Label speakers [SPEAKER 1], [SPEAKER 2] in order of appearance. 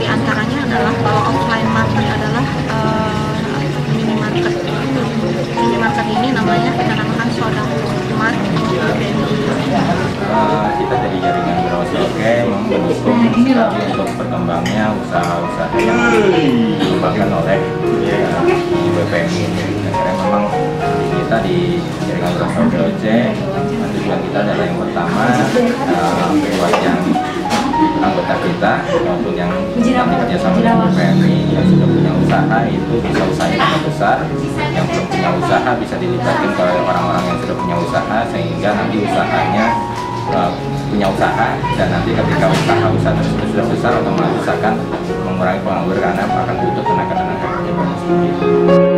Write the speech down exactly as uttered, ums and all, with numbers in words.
[SPEAKER 1] di antaranya adalah kalau offline market adalah uh, minimarket. Minimarket ini namanya kita namakan Soda Mart.
[SPEAKER 2] Uh, kita dari jaringan Browser mendukung sekali untuk berkembangnya usaha-usaha yang dikembangkan oleh ya, B P M I. Karena memang kita di jaringan Browser O C tujuan kita adalah yang pertama uh, buat yang anggota kita maupun yang nanti kerjasama dengan B P M I yang sudah punya usaha itu bisa usahanya lebih besar, yang belum punya usaha bisa dilibatkan ke orang-orang yang sudah punya usaha sehingga nanti usahanya uh, punya usaha, dan nanti ketika usaha-usaha tersebut sudah besar otomatis akan mengurangi pengangguran karena akan butuh tenaga-tenaga kerja baru seperti itu.